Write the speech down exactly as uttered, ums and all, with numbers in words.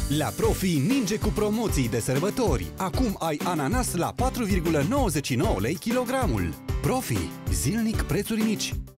La Profi ninge cu promoții de sărbători. Acum ai ananas la patru virgulă nouăzeci și nouă lei kilogramul. Profi. Zilnic prețuri mici.